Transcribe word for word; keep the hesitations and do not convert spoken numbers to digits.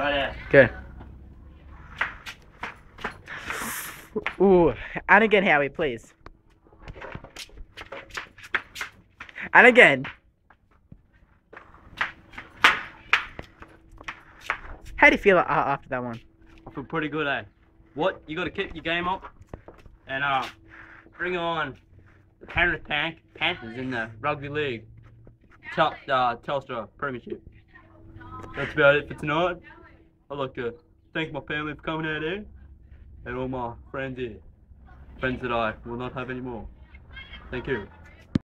Right there. Good. Ooh, and again, Howie, please. And again. How do you feel uh, after that one? I feel pretty good, eh? What? You got to keep your game up and uh, bring on the Penrith Pan Panthers in the rugby league. Top uh, Telstra Premiership. That's about it for tonight. I'd like to thank my family for coming out here and all my friends here. Friends that I will not have anymore. Thank you.